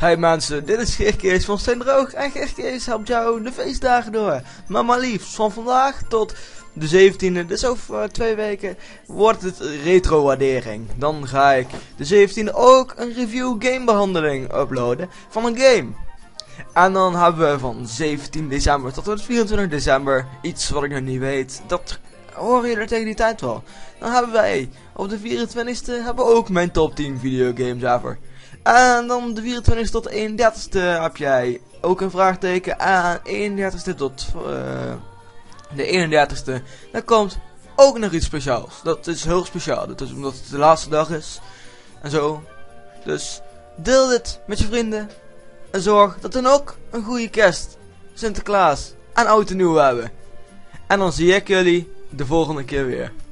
Hey mensen, dit is Geerkees van Steendroog en Geerkees helpt jou de feestdagen door. Maar liefst van vandaag tot de 17e, dus over 2 weken, wordt het retro-waardering. Dan ga ik de 17e ook een review gamebehandeling uploaden van een game. En dan hebben we van 17 december tot en met 24 december iets wat ik nog niet weet. Dat horen jullie tegen die tijd wel. Dan hebben wij op de 24e hebben we ook mijn top 10 videogames ever. En dan de 24e tot de 31e heb jij ook een vraagteken. En 31e tot de 31e. Dan komt ook nog iets speciaals. Dat is heel speciaal. Dat is omdat het de laatste dag is. En zo. Dus deel dit met je vrienden. En zorg dat we dan ook een goede kerst, Sinterklaas en oud en nieuw hebben. En dan zie ik jullie de volgende keer weer.